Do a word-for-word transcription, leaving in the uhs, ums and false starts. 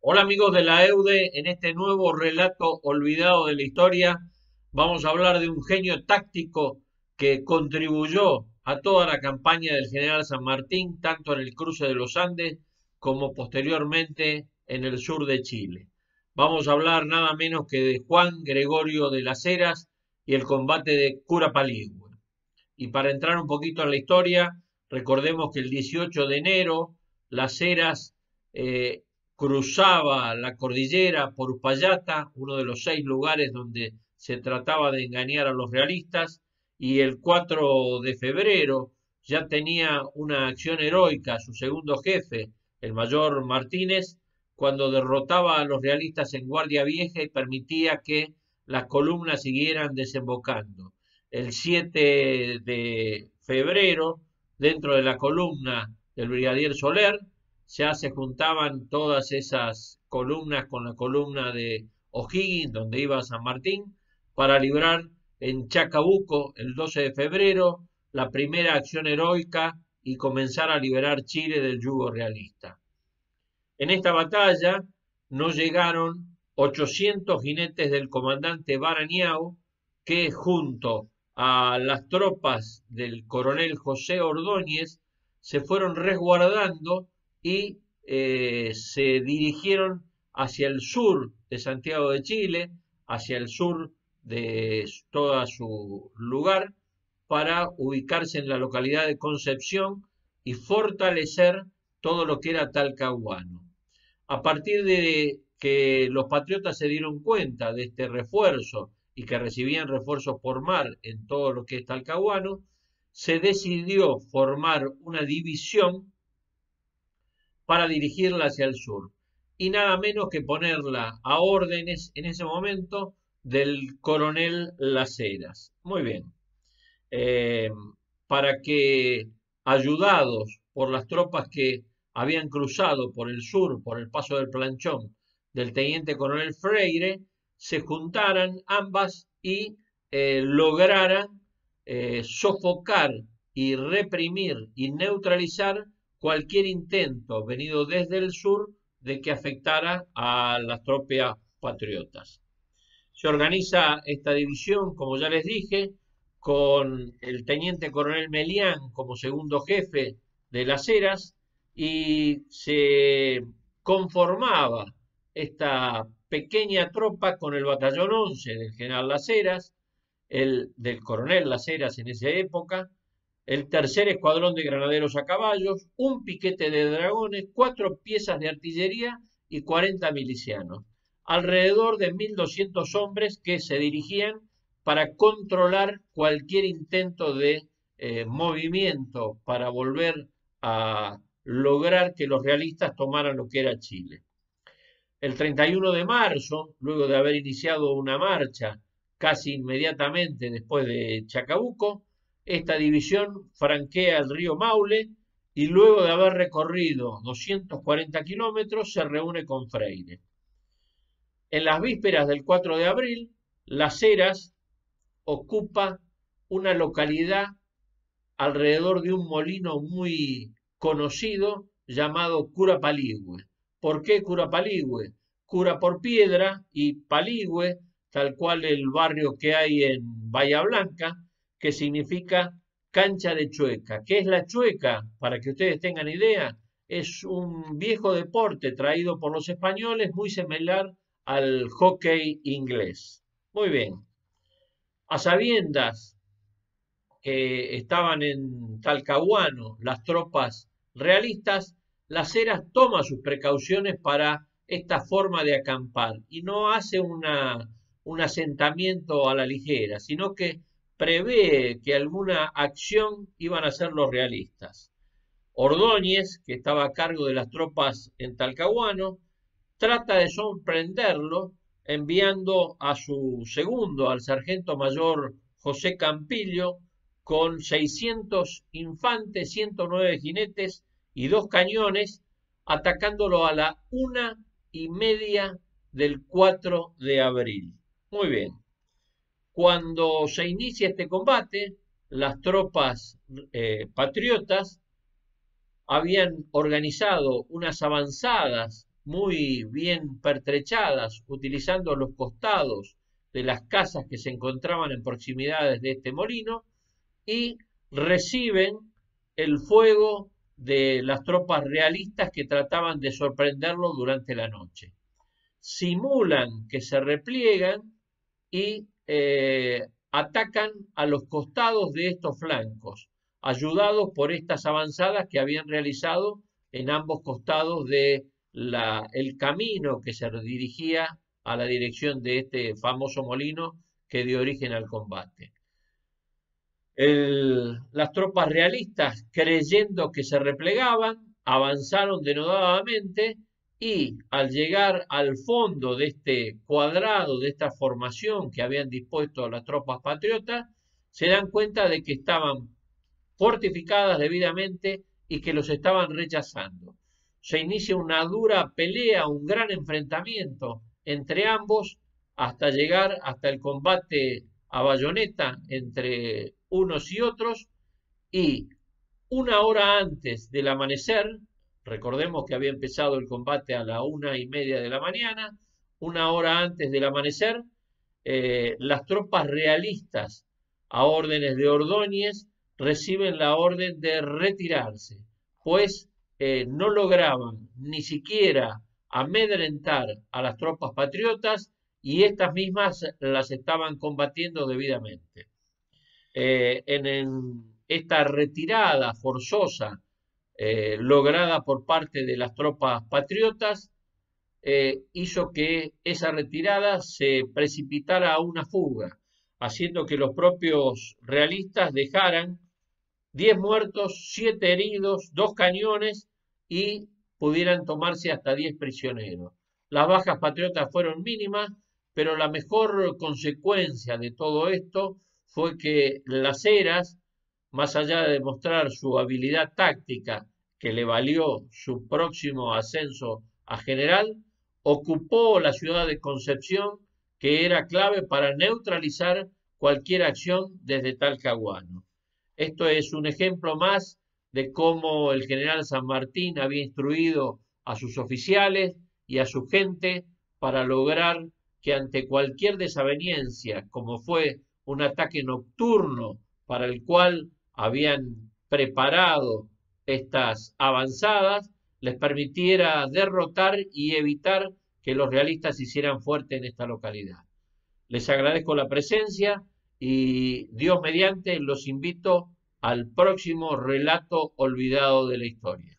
Hola amigos de la EUDE, en este nuevo relato olvidado de la historia vamos a hablar de un genio táctico que contribuyó a toda la campaña del general San Martín, tanto en el cruce de los Andes como posteriormente en el sur de Chile. Vamos a hablar nada menos que de Juan Gregorio de las Heras y el combate de Curapaligüe. Y para entrar un poquito en la historia, recordemos que el dieciocho de enero Las Heras eh, cruzaba la cordillera por Uspallata, uno de los seis lugares donde se trataba de engañar a los realistas, y el cuatro de febrero ya tenía una acción heroica su segundo jefe, el mayor Martínez, cuando derrotaba a los realistas en Guardia Vieja y permitía que las columnas siguieran desembocando. El siete de febrero, dentro de la columna del brigadier Soler, ya se juntaban todas esas columnas con la columna de O'Higgins, donde iba San Martín, para librar en Chacabuco el doce de febrero la primera acción heroica y comenzar a liberar Chile del yugo realista. En esta batalla no llegaron ochocientos jinetes del comandante Barañao, que junto a las tropas del coronel José Ordóñez se fueron resguardando y eh, se dirigieron hacia el sur de Santiago de Chile, hacia el sur de todo su lugar, para ubicarse en la localidad de Concepción y fortalecer todo lo que era Talcahuano. A partir de que los patriotas se dieron cuenta de este refuerzo y que recibían refuerzos por mar en todo lo que es Talcahuano, se decidió formar una división para dirigirla hacia el sur, y nada menos que ponerla a órdenes en ese momento del coronel Las Heras. Muy bien. Eh, para que, ayudados por las tropas que habían cruzado por el sur, por el paso del Planchón, del teniente coronel Freire, se juntaran ambas y eh, lograran eh, sofocar y reprimir y neutralizar cualquier intento venido desde el sur de que afectara a las tropas patriotas. Se organiza esta división, como ya les dije, con el teniente coronel Melián como segundo jefe de Las Heras, y se conformaba esta pequeña tropa con el batallón once del general Las Heras, el del coronel Las Heras en esa época, el tercer escuadrón de granaderos a caballos, un piquete de dragones, cuatro piezas de artillería y cuarenta milicianos. Alrededor de mil doscientos hombres que se dirigían para controlar cualquier intento de eh, movimiento para volver a lograr que los realistas tomaran lo que era Chile. El treinta y uno de marzo, luego de haber iniciado una marcha casi inmediatamente después de Chacabuco, esta división franquea el río Maule y luego de haber recorrido doscientos cuarenta kilómetros se reúne con Freire. En las vísperas del cuatro de abril, Las Heras ocupa una localidad alrededor de un molino muy conocido llamado Curapaligüe. ¿Por qué Curapaligüe? Cura por piedra y Paligüe, tal cual el barrio que hay en Bahía Blanca, que significa cancha de chueca. ¿Qué es la chueca? Para que ustedes tengan idea, es un viejo deporte traído por los españoles, muy similar al hockey inglés. Muy bien. A sabiendas que estaban en Talcahuano las tropas realistas, Las Heras toma sus precauciones para esta forma de acampar y no hace una, un asentamiento a la ligera, sino que prevé que alguna acción iban a hacer los realistas. Ordóñez, que estaba a cargo de las tropas en Talcahuano, trata de sorprenderlo enviando a su segundo, al sargento mayor José Campillo, con seiscientos infantes, ciento nueve jinetes y dos cañones, atacándolo a la una y media del cuatro de abril. Muy bien. Cuando se inicia este combate, las tropas eh, patriotas habían organizado unas avanzadas muy bien pertrechadas, utilizando los costados de las casas que se encontraban en proximidades de este molino, y reciben el fuego de las tropas realistas que trataban de sorprenderlo durante la noche. Simulan que se repliegan y eh, atacan a los costados de estos flancos, ayudados por estas avanzadas que habían realizado en ambos costados de la, el camino que se dirigía a la dirección de este famoso molino que dio origen al combate. El, las tropas realistas, creyendo que se replegaban, avanzaron denodadamente y al llegar al fondo de este cuadrado, de esta formación que habían dispuesto las tropas patriotas, se dan cuenta de que estaban fortificadas debidamente y que los estaban rechazando. Se inicia una dura pelea, un gran enfrentamiento entre ambos hasta llegar hasta el combate a bayoneta entre unos y otros, y una hora antes del amanecer, recordemos que había empezado el combate a la una y media de la mañana, una hora antes del amanecer, eh, las tropas realistas a órdenes de Ordóñez reciben la orden de retirarse, pues eh, no lograban ni siquiera amedrentar a las tropas patriotas y estas mismas las estaban combatiendo debidamente. Eh, en, en, esta retirada forzosa eh, lograda por parte de las tropas patriotas eh, hizo que esa retirada se precipitara a una fuga, haciendo que los propios realistas dejaran diez muertos, siete heridos, dos cañones y pudieran tomarse hasta diez prisioneros. Las bajas patriotas fueron mínimas, pero la mejor consecuencia de todo esto fue que Las Heras, más allá de demostrar su habilidad táctica, que le valió su próximo ascenso a general, ocupó la ciudad de Concepción, que era clave para neutralizar cualquier acción desde Talcahuano. Esto es un ejemplo más de cómo el general San Martín había instruido a sus oficiales y a su gente para lograr que ante cualquier desaveniencia, como fue un ataque nocturno para el cual habían preparado estas avanzadas, les permitiera derrotar y evitar que los realistas se hicieran fuertes en esta localidad. Les agradezco la presencia y Dios mediante los invito al próximo relato olvidado de la historia.